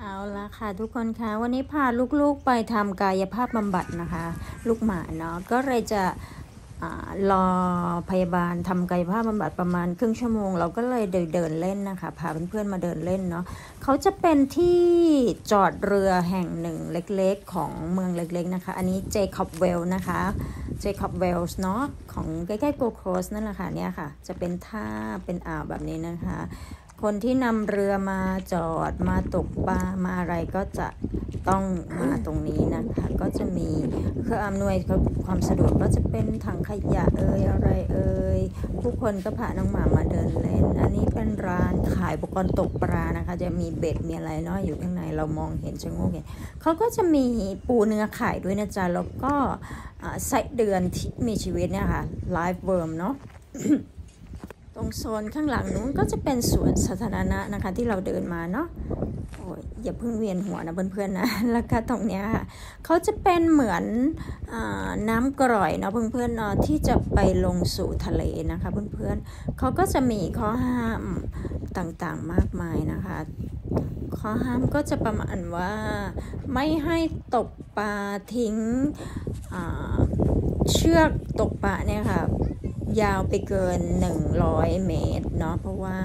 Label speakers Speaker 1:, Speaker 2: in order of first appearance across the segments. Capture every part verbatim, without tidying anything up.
Speaker 1: เอาละค่ะทุกคนคะวันนี้พาลูกๆไปทำกายภาพบำบัดนะคะลูกหมาเนาะก็เลยจะอรอพยาบาลทำกายภาพบำบัดประมาณครึ่งชั่วโมงเราก็เลยเดินเล่นนะคะพาเพื่อนๆมาเดินเล่นเนาะเขาจะเป็นที่จอดเรือแห่งหนึ่งเล็กๆของเมืองเล็กๆนะคะอันนี้เจคอบเวลนะคะเจคอบเวลส์เนาะของใกล้ๆโกโคสนั่นแหละค่ะเนี่ยค่ะจะเป็นท่าเป็นอ่าวแบบนี้นะคะคนที่นำเรือมาจอดมาตกปลามาอะไรก็จะต้องมาตรงนี้นะคะก็จะมีเครื่องอำนวยความสะดวกก็จะเป็นถังขยะเอ่ยอะไรเอ่ยผู้คนก็พาน้องหมามาเดินเล่นอันนี้เป็นร้านขายอุปกรณ์ตกปลานะคะจะมีเบ็ดมีอะไรเนาะอยู่ข้างในเรามองเห็นชะโงกเห็นเขาก็จะมีปูเนื้อขายด้วยนะจ๊ะแล้วก็ไส้เดือนที่มีชีวิตเนี่ยค่ะไลฟ์เวิร์มเนาะ ตรงโซนข้างหลังนู้นก็จะเป็นสวนสาธารณะนะคะที่เราเดินมาเนาะโอ้ยอย่าเพิ่งเวียนหัวนะเพื่อนๆนะแล้วก็ตรงเนี้ยค่ะเขาจะเป็นเหมือนน้ำกร่อยเนาะเพื่อนๆเนาะที่จะไปลงสู่ทะเลนะคะเพื่อนๆเขาก็จะมีข้อห้ามต่างๆมากมายนะคะข้อห้ามก็จะประมาณว่าไม่ให้ตกปลาทิ้งเชือกตกปลาเนี่ยค่ะยาวไปเกินหนึ่งร้อยเมตรเนาะเพราะว่า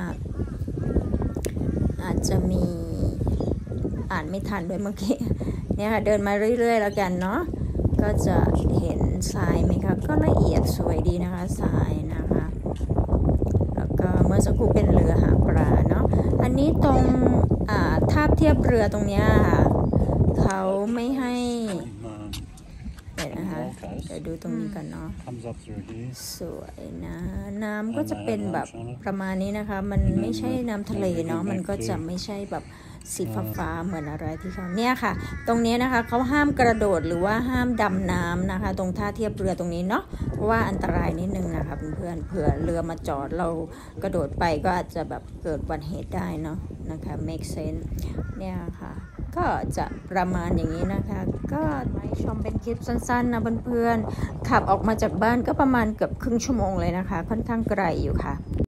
Speaker 1: อาจจะมีอ่านไม่ทันด้วยเมื่อกี้เนี่ยค่ะเดินมาเรื่อยๆแล้วกันเนาะก็จะเห็นทรายไหมคะก็ละเอียดสวยดีนะคะทรายนะคะแล้วก็เมื่อสักครู่เป็นเรือหาปลาเนาะอันนี้ตรงท่าเทียบเรือตรงเนี้ยค่ะเขาไม่ให้เดี๋ยวนะคะเดี๋ยวดูตรงนี้กันเนาะสวยนะน้ำก็จะเป็นแบบประมาณนี้นะคะมันไม่ใช่น้ำทะเลเนาะมันก็จะไม่ใช่แบบสีฟ้าๆเหมือนอะไรที่เขาเนี่ยค่ะตรงนี้นะคะเขาห้ามกระโดดหรือว่าห้ามดำน้ำนะคะตรงท่าเทียบเรือตรงนี้เนาะเพราะว่าอันตรายนิดนึงนะคะเพื่อนๆเผื่อเรือมาจอดเรากระโดดไปก็อาจจะแบบเกิดอุบัติเหตุได้เนาะนะคะ make sense เนี่ยค่ะก็จะประมาณอย่างนี้นะคะก็ให้ชมเป็นคลิปสั้นๆนะเพื่อนๆขับออกมาจากบ้านก็ประมาณเกือบครึ่งชั่วโมงเลยนะคะค่อนข้างไกลอยู่ค่ะ